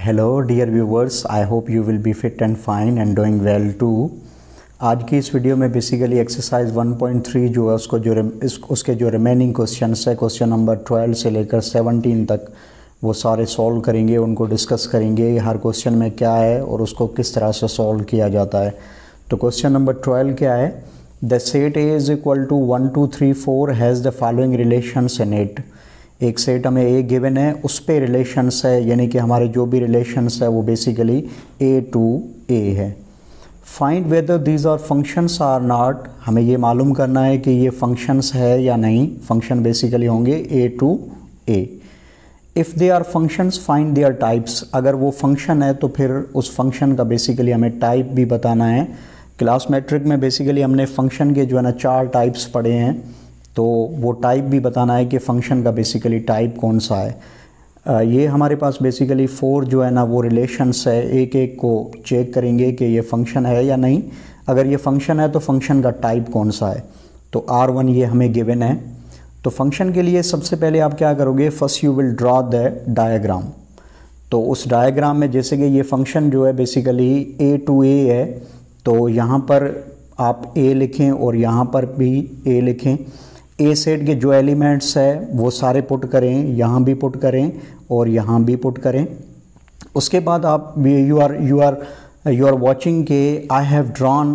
Hello dear viewers, I hope you will be fit and fine and doing well too. आज की इस video में basically exercise 1.3 जो है उसके जो रिमेनिंग क्वेश्चंस है, क्वेश्चन नंबर 12 से लेकर 17 तक वो सारे सॉल्व करेंगे, उनको डिस्कस करेंगे हर क्वेश्चन में क्या है और उसको किस तरह से सॉल्व किया जाता है। तो क्वेश्चन नंबर 12 क्या है? The set A is equal to 1 2 3 4 has the following relations in it. एक सेट हमें ए गिवन है, उस पे रिलेशंस है, यानी कि हमारे जो भी रिलेशंस है वो बेसिकली ए टू ए है। Find whether these are functions or not. हमें ये मालूम करना है कि ये फंक्शंस है या नहीं। फंक्शन बेसिकली होंगे A to A. If they are functions find their types. अगर वो फंक्शन है तो फिर उस फंक्शन का बेसिकली हमें टाइप भी बताना है। क्लास मैट्रिक में बेसिकली हमने फंक्शन के जो है ना 4 टाइप्स पढ़े हैं, तो वो टाइप भी बताना है कि फ़ंक्शन का बेसिकली टाइप कौन सा है। ये हमारे पास बेसिकली 4 जो है ना वो रिलेशंस है, एक एक को चेक करेंगे कि ये फंक्शन है या नहीं। अगर ये फंक्शन है तो फंक्शन का टाइप कौन सा है। तो R1 ये हमें गिवन है। तो फंक्शन के लिए सबसे पहले आप क्या करोगे, first you will draw the diagram. तो उस डायग्राम में जैसे कि ये फंक्शन जो है बेसिकली ए टू ए है, तो यहाँ पर आप ए लिखें और यहाँ पर भी ए लिखें। ए सेट के जो एलिमेंट्स है वो सारे पुट करें, यहाँ भी पुट करें और यहाँ भी पुट करें। उसके बाद आप यू आर वाचिंग के I have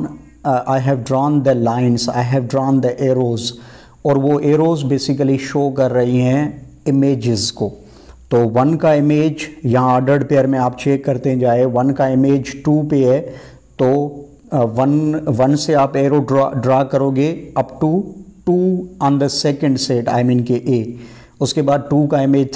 drawn the lines, I have drawn the arrows, और वो एरोज बेसिकली शो कर रही हैं इमेजेस को। तो 1 का इमेज यहाँ ऑर्डर्ड पेयर में आप चेक करते जाए, 1 का इमेज 2 पे है, तो 1 से आप एरो ड्रा करोगे up to 2 on the second set, I mean के ए। उसके बाद 2 का इमेज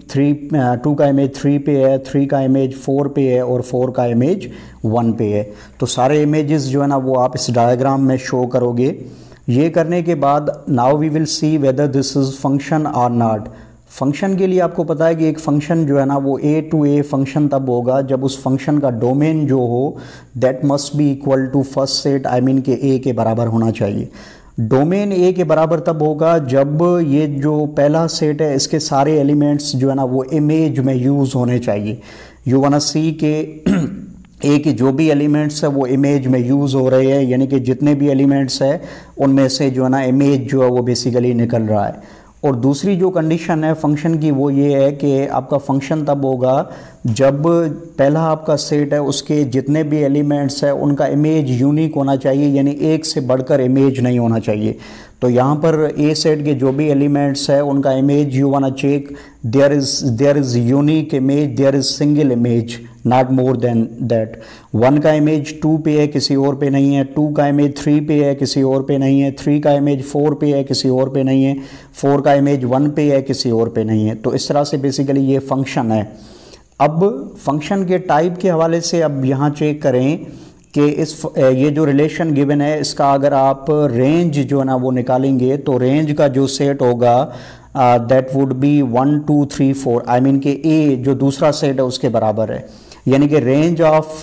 2 का इमेज 3 पे है, 3 का इमेज 4 पे है और 4 का इमेज 1 पे है। तो सारे इमेजेस जो है ना वो आप इस डायग्राम में शो करोगे। ये करने के बाद now we will see whether this is function or not. Function के लिए आपको पता है कि एक फंक्शन जो है ना वो ए टू ए फंक्शन तब होगा जब उस फंक्शन का डोमेन जो हो that must be equal to first set, I mean के ए के बराबर होना चाहिए। डोमेन ए के बराबर तब होगा जब ये जो पहला सेट है इसके सारे एलिमेंट्स जो है ना वो इमेज में यूज़ होने चाहिए। यू वांट टू सी के ए के जो भी एलिमेंट्स है वो इमेज में यूज़ हो रहे हैं, यानी कि जितने भी एलिमेंट्स है उनमें से जो है ना इमेज जो है वो बेसिकली निकल रहा है। और दूसरी जो कंडीशन है फंक्शन की वो ये है कि आपका फंक्शन तब होगा जब पहला आपका सेट है उसके जितने भी एलिमेंट्स है उनका इमेज यूनिक होना चाहिए, यानी एक से बढ़कर इमेज नहीं होना चाहिए। तो यहाँ पर ए सेट के जो भी एलिमेंट्स है उनका image you want to check there is unique image, there is single image, not more than that. 1 का इमेज 2 पे है, किसी और पे नहीं है। 2 का इमेज 3 पे है, किसी और पे नहीं है। 3 का इमेज 4 पे है, किसी और पे नहीं है। 4 का इमेज 1 पे है, किसी और पे नहीं है। तो इस तरह से बेसिकली ये फंक्शन है। अब फंक्शन के टाइप के हवाले से अब यहाँ चेक करें कि ये जो रिलेशन गिवन है इसका अगर आप रेंज जो है ना वो निकालेंगे तो रेंज का जो सेट होगा that would be 1 2 3 4, I mean के ए जो दूसरा सेट है उसके बराबर है। यानी कि रेंज ऑफ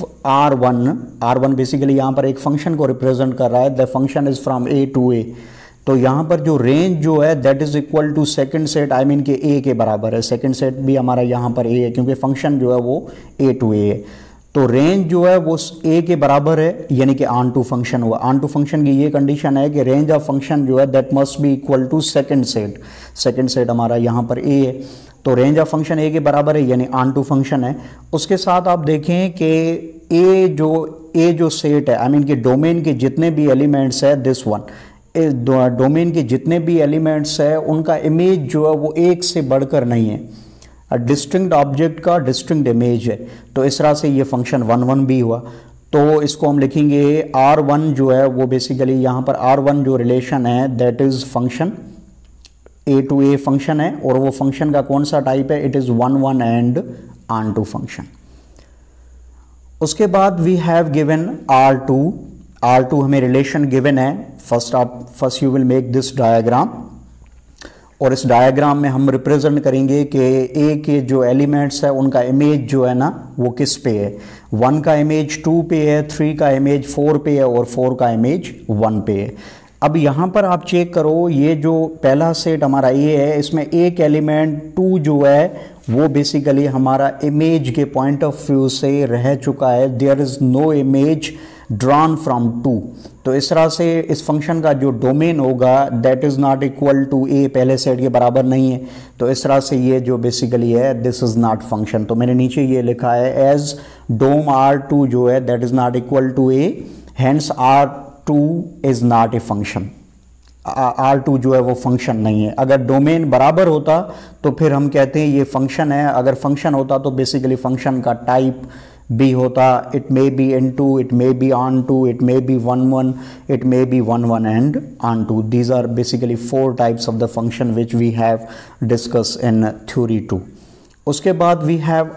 R1 बेसिकली यहाँ पर एक फंक्शन को रिप्रेजेंट कर रहा है। The function is from A to A. तो यहाँ पर जो रेंज जो है that is equal to second set, I mean के ए के बराबर है। सेकंड सेट भी हमारा यहाँ पर ए है क्योंकि फंक्शन जो है वो ए टू ए है। तो रेंज जो है वो ए के बराबर है, यानी कि ऑन टू फंक्शन हुआ। ऑन टू फंक्शन की ये कंडीशन है कि रेंज ऑफ फंक्शन जो है that must be equal to second set. Second set हमारा यहाँ पर ए है, तो रेंज ऑफ फंक्शन ए के बराबर है, यानी ऑन टू फंक्शन है। उसके साथ आप देखें कि ए जो सेट है, आई मीन कि डोमेन के जितने भी एलिमेंट्स है दिस वन, डोमेन के जितने भी एलिमेंट्स है उनका इमेज जो है वो एक से बढ़कर नहीं है। डिस्टिंक्ट ऑब्जेक्ट का डिस्टिंक्ट इमेज है। तो इस तरह से ये फंक्शन 1 1 भी हुआ। तो इसको हम लिखेंगे R1 जो है वो बेसिकली यहाँ पर R1 जो रिलेशन है that is function A to A function है, और वो फंक्शन का कौन सा टाइप है, it is 1 1 and onto function. उसके बाद वी हैव गिवन R2 हमें रिलेशन गिवन है। First you will make this diagram, और इस डायग्राम में हम रिप्रेजेंट करेंगे कि ए के जो एलिमेंट्स है उनका इमेज जो है ना वो किस पे है। 1 का इमेज 2 पे है, 3 का इमेज 4 पे है और 4 का इमेज 1 पे है। अब यहाँ पर आप चेक करो, ये जो पहला सेट हमारा ये है, इसमें एक एलिमेंट 2 जो है वो बेसिकली हमारा इमेज के पॉइंट ऑफ व्यू से रह चुका है, there is no image drawn from 2। तो इस तरह से इस फंक्शन का जो डोमेन होगा that is not equal to A, पहले सेट के बराबर नहीं है। तो इस तरह से ये जो बेसिकली है दिस इज़ नॉट फंक्शन। तो मैंने नीचे ये लिखा है एज डोम R2 जो है that is not equal to A, hence R2 is not a function. R2 जो है वो फंक्शन नहीं है। अगर डोमेन बराबर होता तो फिर हम कहते हैं ये फंक्शन है, अगर फंक्शन होता तो बेसिकली फंक्शन का टाइप भी होता, it may be into, it may be onto, it may be 1 it may be 1 and onto. These are basically 4 types of the function which we have discussed in theory 2. उसके बाद we have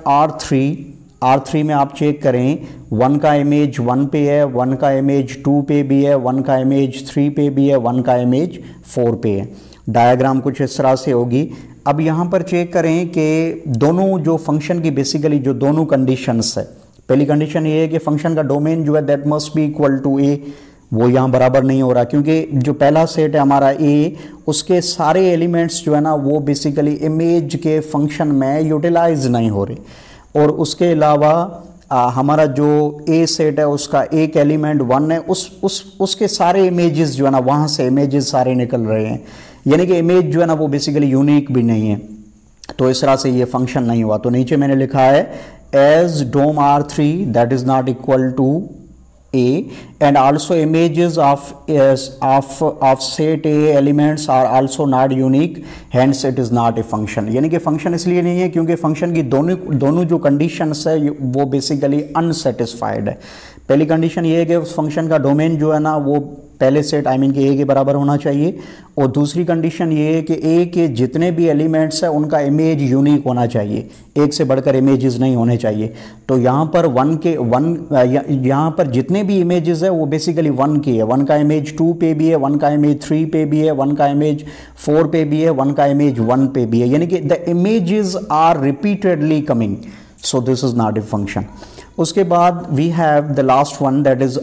R3 में आप check करें 1 का image 1 पे है, 1 का image 2 पे भी है, 1 का इमेज 3 पे भी है, 1 का इमेज 4 पे है। डायग्राम कुछ इस तरह से होगी। अब यहाँ पर चेक करें कि दोनों जो फंक्शन की बेसिकली जो दोनों कंडीशंस है, पहली कंडीशन ये है कि फंक्शन का डोमेन जो है that must be equal to A, वो यहाँ बराबर नहीं हो रहा क्योंकि जो पहला सेट है हमारा ए, उसके सारे एलिमेंट्स जो है ना वो बेसिकली इमेज के फंक्शन में यूटिलाइज नहीं हो रहे। और उसके अलावा हमारा जो ए सेट है उसका एक एलिमेंट 1 है, उसके सारे इमेजेस जो है ना वहाँ से इमेजेस सारे निकल रहे हैं, यानी कि इमेज जो है ना वो बेसिकली यूनिक भी नहीं है। तो इस तरह से ये फंक्शन नहीं हुआ। तो नीचे मैंने लिखा है as dom R3 that is not equal to A and also images of set A elements are also not unique, hence it is not a function। यानी कि फंक्शन इसलिए नहीं है क्योंकि फंक्शन की दोनों जो कंडीशंस है वो बेसिकली अनसेटिस्फाइड है। पहली कंडीशन ये है कि उस फंक्शन का डोमेन जो है ना वो पहले सेट कि ए के बराबर होना चाहिए, और दूसरी कंडीशन ये है कि ए के जितने भी एलिमेंट्स हैं उनका इमेज यूनिक होना चाहिए, एक से बढ़कर इमेजेस नहीं होने चाहिए। तो यहाँ पर यहाँ पर जितने भी इमेजेस है वो बेसिकली 1 की है। 1 का इमेज 2 पे भी है, 1 का इमेज 3 पे भी है, 1 का इमेज 4 पे भी है, 1 का इमेज 1 पे भी है, यानी कि the images are repeatedly coming, so this is not a function. उसके बाद we have the last one that is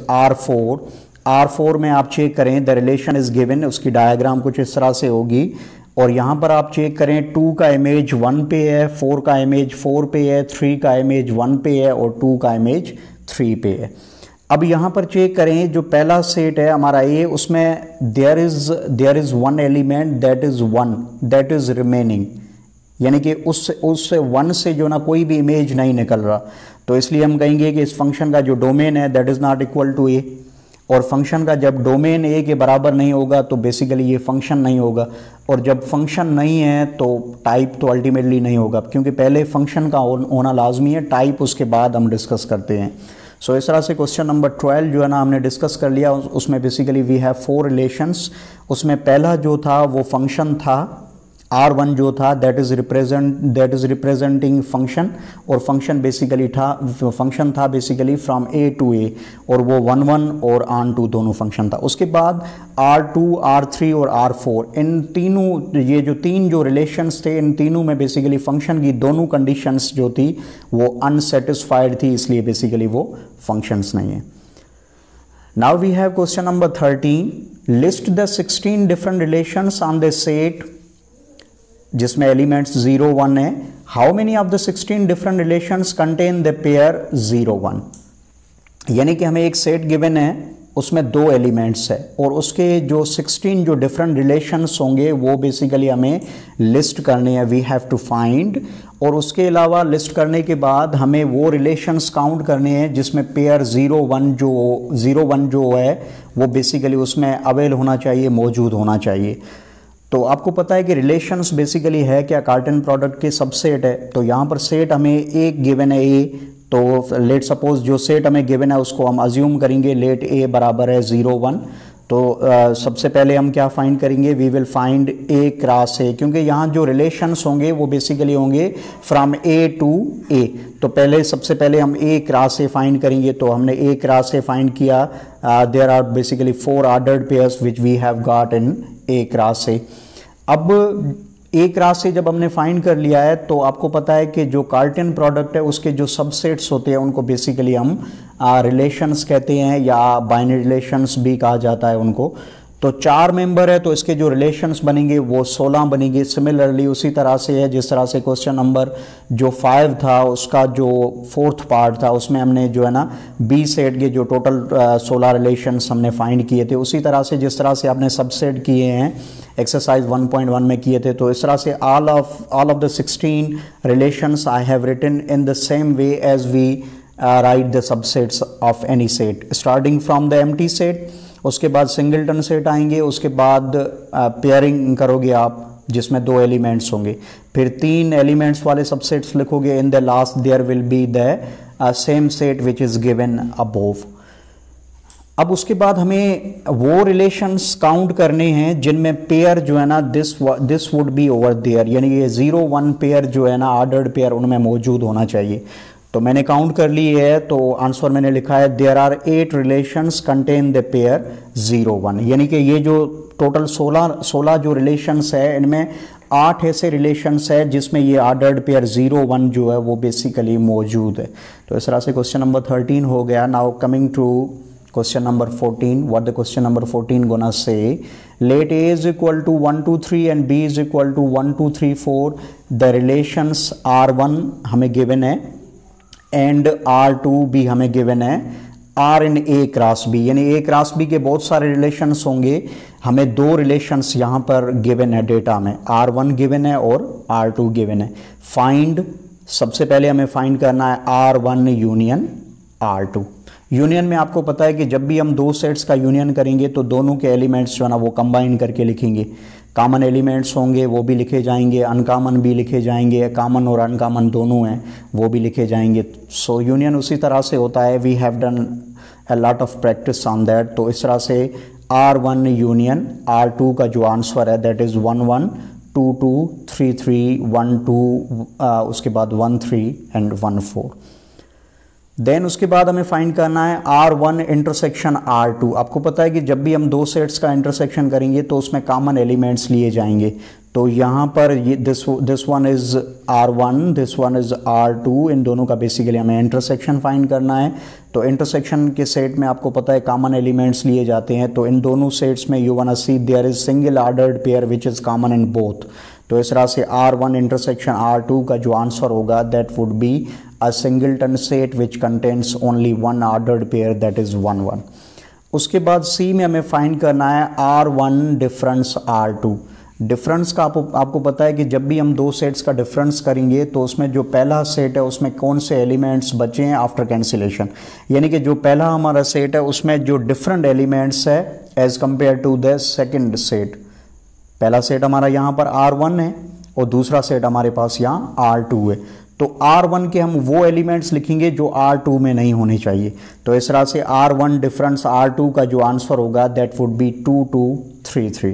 R4 में आप चेक करें द रिलेशन इज गिवन, उसकी डायग्राम कुछ इस तरह से होगी। और यहाँ पर आप चेक करें 2 का इमेज 1 पे है, 4 का इमेज 4 पे है, 3 का इमेज 1 पे है और 2 का इमेज 3 पे है। अब यहाँ पर चेक करें जो पहला सेट है हमारा ए, उसमें there is 1 element that is remaining, यानी कि उससे 1 से जो ना कोई भी इमेज नहीं निकल रहा। तो इसलिए हम कहेंगे कि इस फंक्शन का जो डोमेन है that is not equal to A, और फंक्शन का जब डोमेन ए के बराबर नहीं होगा तो बेसिकली ये फंक्शन नहीं होगा, और जब फंक्शन नहीं है तो टाइप तो अल्टीमेटली नहीं होगा, क्योंकि पहले फंक्शन का होना लाजमी है, टाइप उसके बाद हम डिस्कस करते हैं। सो इस तरह से क्वेश्चन नंबर 12 जो है ना हमने डिस्कस कर लिया। उसमें बेसिकली वी हैव 4 रिलेशंस। उसमें पहला जो था वो फंक्शन था, R1 जो था दैट इज रिप्रेजेंटिंग फंक्शन, और फंक्शन था basically from A to A, और वो 1 और ऑन टू दोनों फंक्शन था। उसके बाद R2, R3 और R4, इन तीनों ये जो 3 जो रिलेशंस थे इन तीनों में बेसिकली फंक्शन की दोनों कंडीशंस जो थी वो अनसेटिस्फाइड थी, इसलिए बेसिकली वो फंक्शंस नहीं है। Now we have question number 13, list the 16 different relations on the set जिसमें एलिमेंट्स 0, 1 है। How many of the 16 different relations contain the pair 0, 1, यानी कि हमें एक सेट गिवन है उसमें 2 एलिमेंट्स है और उसके जो 16 जो डिफरेंट रिलेशंस होंगे वो बेसिकली हमें लिस्ट करने हैं, वी हैव टू फाइंड। और उसके अलावा लिस्ट करने के बाद हमें वो रिलेशंस काउंट करने हैं जिसमें पेयर 0, 1 जो है वो बेसिकली उसमें अवेल होना चाहिए, मौजूद होना चाहिए। तो आपको पता है कि रिलेशंस बेसिकली है क्या, कार्टेन प्रोडक्ट के सबसेट है। तो यहाँ पर सेट हमें एक गिवन है ए, तो लेट सपोज जो सेट हमें गिवन है उसको हम अज्यूम करेंगे लेट ए बराबर है 0, 1। तो सबसे पहले हम क्या फाइंड करेंगे, we will find A cross A, क्योंकि यहाँ जो रिलेशंस होंगे वो बेसिकली होंगे फ्रॉम ए टू ए। तो सबसे पहले हम ए क्रॉस ए फाइंड करेंगे। तो हमने ए क्रॉस ए फाइंड किया, there are basically 4 ordered pairs which we have got in A cross A. अब ए क्रॉस ए जब हमने फाइंड कर लिया है तो आपको पता है कि जो कार्टेन प्रोडक्ट है उसके जो सबसेट्स होते हैं उनको बेसिकली हम रिलेशंस कहते हैं या बाइनरी रिलेशंस भी कहा जाता है उनको। तो 4 मेंबर है तो इसके जो रिलेशंस बनेंगे वो 16 बनेंगे। सिमिलरली उसी तरह से है जिस तरह से क्वेश्चन नंबर जो 5 था उसका जो 4th पार्ट था उसमें हमने जो है ना बी सेट के जो टोटल 16 रिलेशंस हमने फाइंड किए थे, उसी तरह से जिस तरह से आपने सबसेट किए हैं एक्सरसाइज 1.1 में किए थे, तो इस तरह से all of the 16 relations I have written in the same way as we write the subsets of any set, starting from the empty set, उसके बाद सिंगलटन सेट आएंगे, उसके बाद पेयरिंग करोगे आप जिसमें 2 एलिमेंट्स होंगे, फिर 3 एलिमेंट्स वाले सबसेट्स लिखोगे, in the last there will be the same set which is given above. अब उसके बाद हमें वो रिलेशंस काउंट करने हैं जिनमें पेयर जो है ना this would be over there, यानी ये 0 1 पेयर जो है ना ऑर्डर्ड पेयर उनमें मौजूद होना चाहिए। तो मैंने काउंट कर ली है, तो आंसर मैंने लिखा है there are 8 relations contain the pair 0 1, यानी कि ये जो टोटल 16 जो रिलेशंस है इनमें 8 ऐसे रिलेशंस है जिसमें ये ऑर्डर्ड पेयर 0 1 जो है वो बेसिकली मौजूद है। तो इस तरह से क्वेश्चन नंबर 13 हो गया। Now coming to question number 14, what the question number 14 gonna say, let a is equal to 1 2 3 and b is equal to 1 2 3 4, the relations r1 हमें given है and r2 भी हमें given है, r in a cross b, यानी a cross b के बहुत सारे relations होंगे, हमें 2 रिलेशंस यहाँ पर गिवन है डेटा में, r1 गिवन है और r2 गिवन है। फाइंड, सबसे पहले हमें फाइंड करना है r1 यूनियन r2। यूनियन में आपको पता है कि जब भी हम 2 सेट्स का यूनियन करेंगे तो दोनों के एलिमेंट्स जो है ना वो कंबाइन करके लिखेंगे, कॉमन एलिमेंट्स होंगे वो भी लिखे जाएंगे, अनकॉमन भी लिखे जाएंगे, कॉमन और अनकॉमन दोनों हैं वो भी लिखे जाएंगे। सो यूनियन उसी तरह से होता है, we have done a lot of practice on that. तो इस तरह से r1 यूनियन r2 का जो आंसर है दैट इज़ 1 1 2 2 3 3 1 2, उसके बाद 1 3 एंड 1 4। देन उसके बाद हमें फाइंड करना है r1 इंटरसेक्शन r2। आपको पता है कि जब भी हम 2 सेट्स का इंटरसेक्शन करेंगे तो उसमें कॉमन एलिमेंट्स लिए जाएंगे, तो यहाँ पर ये this one is r1, this one is r2, इन दोनों का बेसिकली हमें इंटरसेक्शन फाइंड करना है। तो इंटरसेक्शन के सेट में आपको पता है कॉमन एलिमेंट्स लिए जाते हैं, तो इन दोनों सेट्स में you want to see there is single ordered pair which is common in both. तो इस तरह से r1 इंटरसेक्शन r2 का जो आंसर होगा that would be a singleton set which contains only one ordered pair, that is 1 1। उसके बाद C में हमें फाइंड करना है r1 डिफरेंस r2। डिफरेंस का आपको पता है कि जब भी हम 2 सेट्स का डिफरेंस करेंगे तो उसमें जो पहला सेट है उसमें कौन से एलिमेंट्स बचे हैं आफ्टर कैंसिलेशन, यानी कि जो पहला हमारा सेट है उसमें जो डिफरेंट एलिमेंट्स है as compare to the second set. पहला सेट हमारा यहाँ पर r1 है और दूसरा सेट हमारे पास यहाँ r2 है, तो r1 के हम वो एलिमेंट्स लिखेंगे जो r2 में नहीं होने चाहिए। तो इस तरह से r1 डिफरेंस r2 का जो आंसर होगा that would be 2 2 3 3।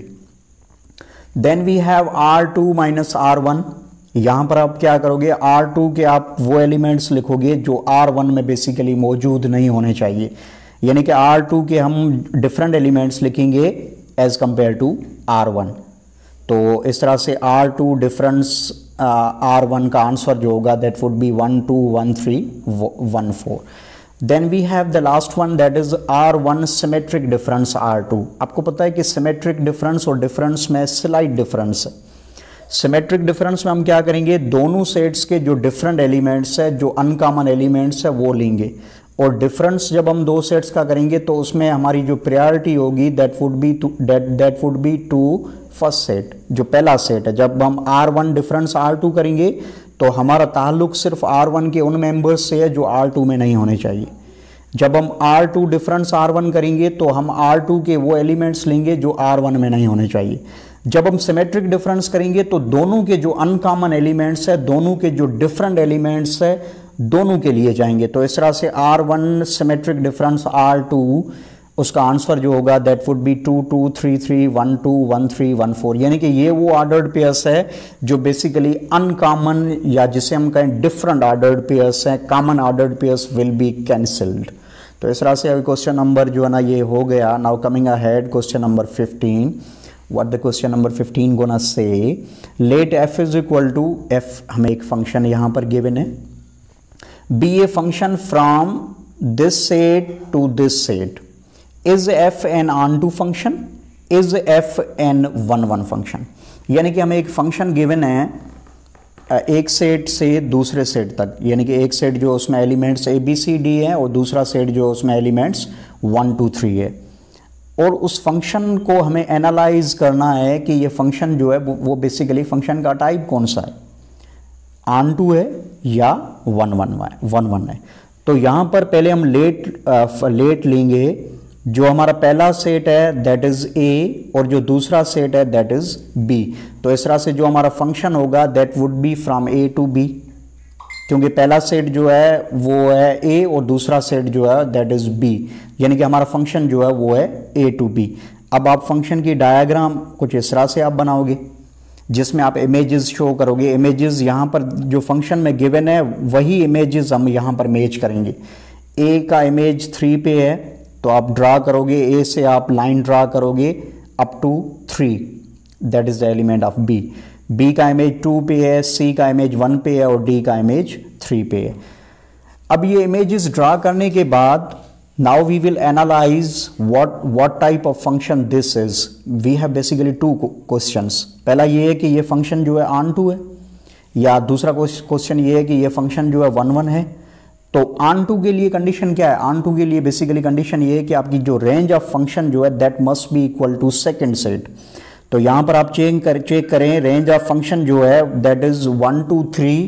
Then we have r2 minus r1। यहाँ पर आप क्या करोगे, r2 के आप वो एलिमेंट्स लिखोगे जो r1 में बेसिकली मौजूद नहीं होने चाहिए, यानी कि r2 के हम डिफरेंट एलिमेंट्स लिखेंगे एज कंपेयर टू r1। तो इस तरह से r2 डिफरेंस r1 का आंसर जो होगा that would be 1 2 1 3 1 4। Then we have the last one that is r1 symmetric difference r2। आपको पता है कि सिमेट्रिक डिफरेंस और डिफरेंस में स्लाइट डिफरेंस है। सिमेट्रिक डिफरेंस में हम क्या करेंगे, दोनों सेट्स के जो डिफरेंट एलिमेंट्स है, जो अनकॉमन एलिमेंट्स है वो लेंगे, और डिफरेंस जब हम 2 सेट्स का करेंगे तो उसमें हमारी जो प्रायोरिटी होगी that would be to first set, जो पहला सेट है। जब हम r1 डिफरेंस r2 करेंगे तो हमारा ताल्लुक सिर्फ r1 के उन मेंबर्स से है जो r2 में नहीं होने चाहिए। जब हम r2 डिफरेंस r1 करेंगे तो हम r2 के वो एलिमेंट्स लेंगे जो r1 में नहीं होने चाहिए। जब हम सिमेट्रिक डिफरेंस करेंगे तो दोनों के जो अनकॉमन एलिमेंट्स है, दोनों के जो डिफरेंट एलिमेंट्स है, दोनों के लिए जाएंगे। तो इस तरह से r1 सिमेट्रिक डिफरेंस r2, उसका आंसर जो होगा दैट वुड बी 2 2 3 3 1 2 1 3 1 4, यानी कि ये वो ऑर्डर्ड पेयर्स है जो बेसिकली अनकॉमन या जिसे हम कहें डिफरेंट ऑर्डर्ड पेयर्स हैं। Common ordered pairs will be cancelled. तो इस तरह से अभी क्वेश्चन नंबर जो है ना ये हो गया। Now coming ahead question number 15। What the question number 15 gonna say, let f is equal to f, हमें एक फंक्शन यहाँ पर गिवन है, be a function from this set to this set, is f an onto function, is f an one one function, यानी कि हमें एक function given है एक सेट से दूसरे सेट तक, यानी कि एक सेट जो उसमें elements a b c d है और दूसरा सेट जो उसमें एलिमेंट्स 1 2 3 है, और उस फंक्शन को हमें एनालाइज करना है कि ये फंक्शन जो है वो बेसिकली फंक्शन का टाइप कौन सा है, ऑन टू है या 1 1 है। तो यहाँ पर पहले हम लेट लेंगे, जो हमारा पहला सेट है दैट इज ए और जो दूसरा सेट है दैट इज बी। तो इस तरह से जो हमारा फंक्शन होगा that would be from A to B, क्योंकि पहला सेट जो है वो है ए और दूसरा सेट जो है दैट इज बी, यानी कि हमारा फंक्शन जो है वो है ए टू बी। अब आप फंक्शन की डायग्राम कुछ इस तरह से आप बनाओगे जिसमें आप इमेजेस शो करोगे। इमेजेस यहाँ पर जो फंक्शन में गिवन है वही इमेजेस हम यहाँ पर मैच करेंगे। ए का इमेज 3 पे है तो आप ड्रा करोगे, ए से आप लाइन ड्रा करोगे up to 3, that is the element of B. B का इमेज 2 पे है, सी का इमेज 1 पे है और डी का इमेज 3 पे है। अब ये इमेजेस ड्रा करने के बाद now we will analyze what type of function this is. We have basically 2 questions. पहला ये है कि ये फंक्शन जो है ऑन टू है, या दूसरा क्वेश्चन ये है कि ये फंक्शन जो है 1 1 है। तो ऑन टू के लिए कंडीशन क्या है? ऑन टू के लिए बेसिकली कंडीशन ये है कि आपकी जो रेंज ऑफ फंक्शन जो है that must be equal to second set. तो यहां पर आप चेक करें रेंज ऑफ फंक्शन जो है that is 1 2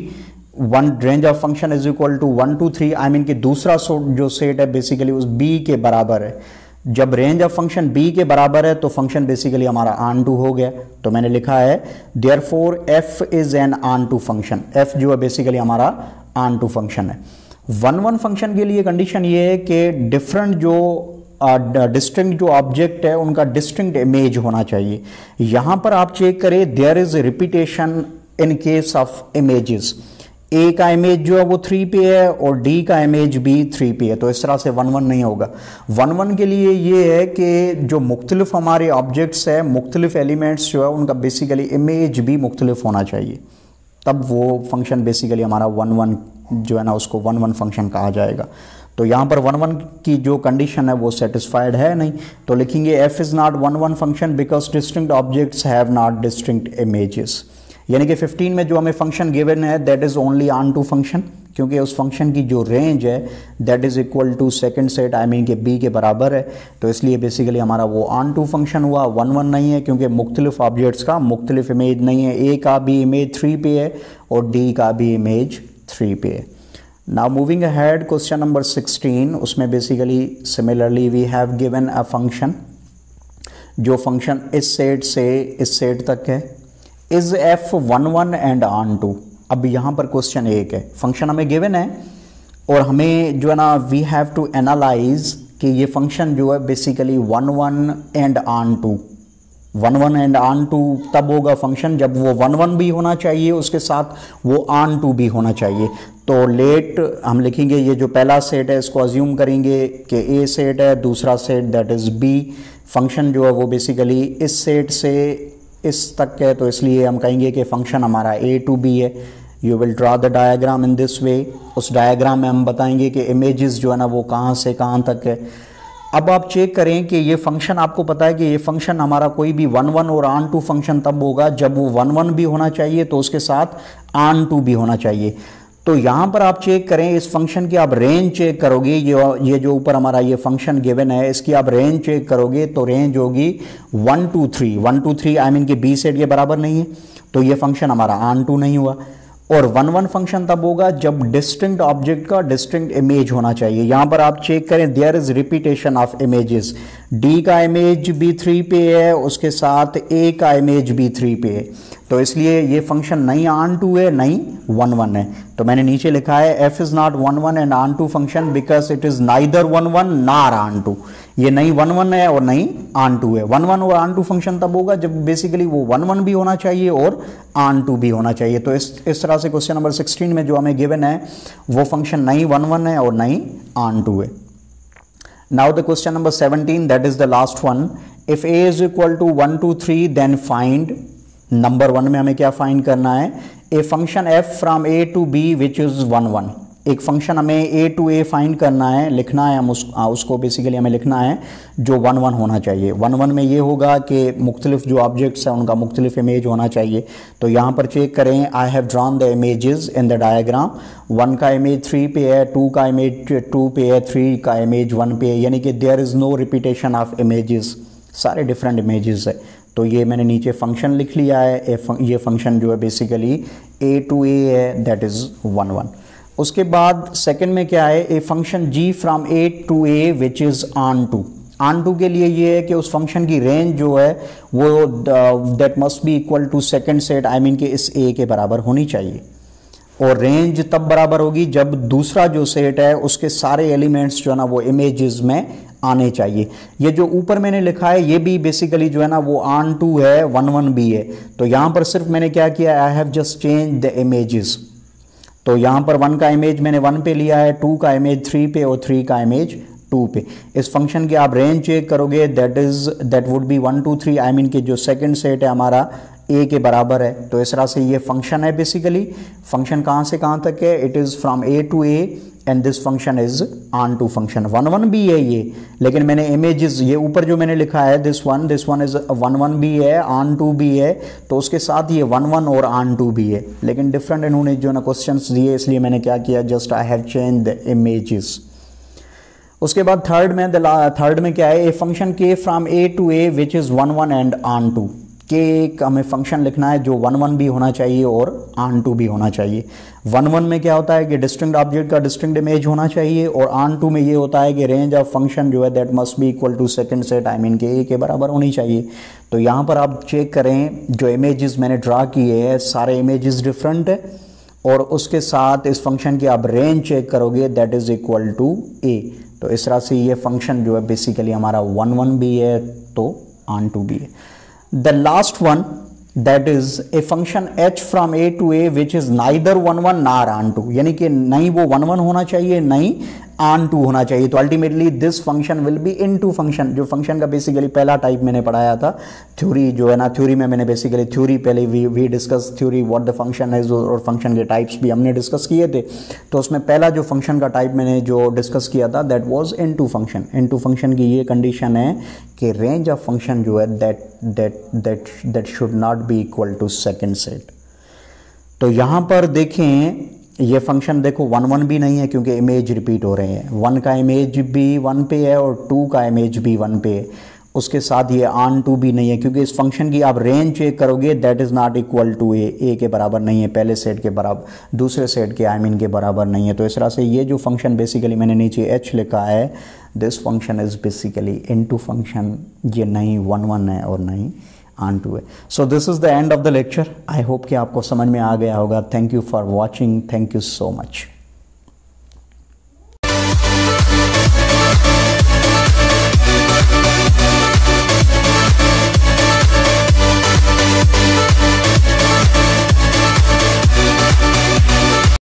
3, range of function is equal to 1 2 3, I mean कि दूसरा जो सेट है बेसिकली उस बी के बराबर है। जब रेंज ऑफ फंक्शन बी के बराबर है तो फंक्शन बेसिकली हमारा ऑन टू हो गया। तो मैंने लिखा है therefore f is an onto function. F जो है बेसिकली हमारा ऑन टू फंक्शन है। 1 1 फंक्शन के लिए कंडीशन ये है कि डिफरेंट जो डिस्टिंक्ट जो ऑब्जेक्ट है उनका डिस्टिंक्ट इमेज होना चाहिए। यहां पर आप चेक करें there is repetition in case of images. A का इमेज जो है वो 3 पे है और डी का इमेज भी 3 पे है, तो इस तरह से 1 1 नहीं होगा। 1 1 के लिए ये है कि जो मुख्तलिफ हमारे ऑब्जेक्ट्स है, मुख्तलिफ एलिमेंट्स जो है उनका बेसिकली इमेज भी मुख्तलिफ होना चाहिए, तब वो फंक्शन बेसिकली हमारा 1 1 जो है ना उसको 1 1 फंक्शन कहा जाएगा। तो यहाँ पर 1 1 की जो कंडीशन है वो सेटिस्फाइड है नहीं, तो लिखेंगे f is not 1 1 function because distinct objects have not distinct images. यानी कि 15 में जो हमें फंक्शन गिवन है that is only onto function, क्योंकि उस फंक्शन की जो रेंज है that is equal to second set, I mean कि बी के बराबर है। तो इसलिए बेसिकली हमारा वो ऑन टू फंक्शन हुआ, 1 1 नहीं है, क्योंकि मुख्तलिफ ऑब्जेक्ट्स का मुख्तलिफ इमेज नहीं है। ए का भी इमेज 3 पे है और डी का भी इमेज 3 पे है। Now moving ahead question number 16, उसमें basically similarly we have given a function, जो फंक्शन इस सेट से इस सेट तक है, is f 1 1 and onto. अब यहाँ पर क्वेश्चन एक है, फंक्शन हमें गिवन है और हमें जो है ना वी हैव टू एनालाइज कि ये फंक्शन जो है basically 1 1 and onto. 1 1 and onto तब होगा फंक्शन जब वो 1 1 भी होना चाहिए, उसके साथ वो ऑन टू भी होना चाहिए। तो लेट हम लिखेंगे ये जो पहला सेट है इसको अज्यूम करेंगे कि ए सेट है, दूसरा set that is B. Function जो है वो बेसिकली इस सेट से इस तक है, तो इसलिए हम कहेंगे कि फंक्शन हमारा ए टू बी है। You will draw the diagram in this way. उस डायग्राम में हम बताएंगे कि इमेजेस जो है ना वो कहाँ से कहाँ तक है। अब आप चेक करें कि ये फंक्शन, आपको पता है कि ये फंक्शन हमारा कोई भी 1 1 और ऑन टू फंक्शन तब होगा जब वो 1 1 भी होना चाहिए तो उसके साथ ऑन टू भी होना चाहिए। तो यहाँ पर आप चेक करें इस फंक्शन की आप रेंज चेक करोगे, ये जो ऊपर हमारा ये फंक्शन गिवन है इसकी आप रेंज चेक करोगे तो रेंज होगी 1 2 3। 1 2 3 आई मीन कि बी सेट ये बराबर नहीं है, तो ये फंक्शन हमारा ऑन टू नहीं हुआ। और 1 1 फंक्शन तब होगा जब डिस्टिंक्ट ऑब्जेक्ट का डिस्टिंक्ट इमेज होना चाहिए। यहाँ पर आप चेक करें there is repetition of images. D का इमेज भी 3 पे है, उसके साथ ए का इमेज भी 3 पे है, तो इसलिए ये फंक्शन नहीं ऑन टू है नहीं 1 1 है। तो मैंने नीचे लिखा है f is not 1 1 and onto function because it is neither 1 1 nor onto. ये नहीं 1 1 है और नहीं ऑन टू है। 1 1 और ऑन टू फंक्शन तब होगा जब बेसिकली वो 1 1 भी होना चाहिए और ऑन टू भी होना चाहिए। तो इस तरह से क्वेश्चन नंबर 16 में जो हमें गिवन है वो फंक्शन नहीं 1 1 है और नहीं ऑन टू है। Now the question number 17, that is the last one. If A is equal to 1 2 3 then find. Number 1 में हमें क्या फाइंड करना है? A function f from A to B which is 1 1। एक फंक्शन हमें ए टू ए फाइंड करना है, लिखना है, हम उसको बेसिकली हमें लिखना है जो 1 1 होना चाहिए। 1 1 में ये होगा कि मुख्तलिफ जो ऑब्जेक्ट्स हैं उनका मुख्तलिफ इमेज होना चाहिए। तो यहाँ पर चेक करें, I have drawn the images in the diagram. 1 का इमेज 3 पे है, 2 का इमेज 2 पे है, 3 का इमेज 1 पे है, यानी कि there is no repetition of images, सारे डिफरेंट इमेजेस है। तो ये मैंने नीचे फंक्शन लिख लिया है। ये फंक्शन जो है बेसिकली ए टू ए है, दैट इज़ 1 1। उसके बाद सेकंड में क्या है, a function g from A to A which is onto के लिए ये है कि उस फंक्शन की रेंज जो है वो that must be equal to second set, I mean कि इस a के बराबर होनी चाहिए। और रेंज तब बराबर होगी जब दूसरा जो सेट है उसके सारे एलिमेंट्स जो है ना वो इमेजेस में आने चाहिए। ये जो ऊपर मैंने लिखा है ये भी बेसिकली जो है ना वो ऑन टू है, 1 1 भी है। तो यहाँ पर सिर्फ मैंने क्या किया, I have just change the images. तो यहाँ पर 1 का इमेज मैंने 1 पे लिया है, 2 का इमेज 3 पे और 3 का इमेज 2 पे। इस फंक्शन की आप रेंज चेक करोगे, that would be 1 2 3, I mean कि जो सेकंड सेट है हमारा ए के बराबर है। तो इस तरह से ये फंक्शन है। बेसिकली फंक्शन कहाँ से कहाँ तक है, it is from A to A and this function is onto function. 1 1 भी है ये, लेकिन मैंने इमेजेस ये ऊपर जो मैंने लिखा है दिस वन इज 1 1 भी है, ऑन टू भी है, तो उसके साथ ये 1 1 और ऑन टू भी है, लेकिन डिफरेंट इन्होंने जो ना क्वेश्चंस दिए, इसलिए मैंने क्या किया, just I have change the images. उसके बाद थर्ड में क्या है, a function k from A to A which is 1 1 and onto. के एक हमें फंक्शन लिखना है जो 1 1 भी होना चाहिए और ऑन टू भी होना चाहिए। 1 1 में क्या होता है कि डिस्टिंक्ट ऑब्जेक्ट का डिस्टिंक्ट इमेज होना चाहिए, और ऑन टू में ये होता है कि रेंज ऑफ फंक्शन जो है that must be equal to second set, I mean के ए के बराबर होनी चाहिए। तो यहाँ पर आप चेक करें, जो इमेजेस मैंने ड्रा किए हैं सारे इमेजेस डिफरेंट है, और उसके साथ इस फंक्शन की आप रेंज चेक करोगे that is equal to A. तो इस तरह से ये फंक्शन जो है बेसिकली हमारा 1 1 भी है तो ऑन टू भी है। The last one, that is a function h from a to a which is neither 1 1 nor on to, यानी कि नहीं वो 1 1 होना चाहिए नहीं ऑन टू होना चाहिए। तो ultimately this function will be into function. जो फंक्शन का बेसिकली पहला टाइप मैंने पढ़ाया था, थ्योरी जो है ना, थ्योरी में मैंने बेसिकली थ्योरी पहले we discuss theory what the function है, और फंक्शन के टाइप्स भी हमने डिस्कस किए थे। तो उसमें पहला जो फंक्शन का टाइप मैंने जो डिस्कस किया था that was into function. Into function की ये कंडीशन है कि रेंज ऑफ फंक्शन जो है that should not be equal to second set. तो यहाँ पर देखें ये फंक्शन देखो 1 1 भी नहीं है क्योंकि इमेज रिपीट हो रहे हैं। 1 का इमेज भी 1 पे है और 2 का इमेज भी 1 पे है। उसके साथ ये ऑन टू भी नहीं है क्योंकि इस फंक्शन की आप रेंज चेक करोगे that is not equal to A के बराबर नहीं है, पहले सेट के बराबर, दूसरे सेट के आई मीन के बराबर नहीं है। तो इस तरह से ये जो फंक्शन बेसिकली मैंने नीचे एच लिखा है, this function is basically into function, ये नहीं 1 1 है और नहीं ऑन टू है। So this is the end of the lecture. I hope कि आपको समझ में आ गया होगा। Thank you for watching, thank you so much.